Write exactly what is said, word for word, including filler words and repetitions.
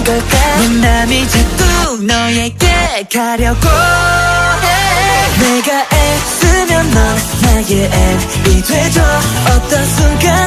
된 걸까? 넌 남이 자꾸 너에게 가려고 해. 내가 애쓰면 넌 나의 N이 되죠. 어떤 순간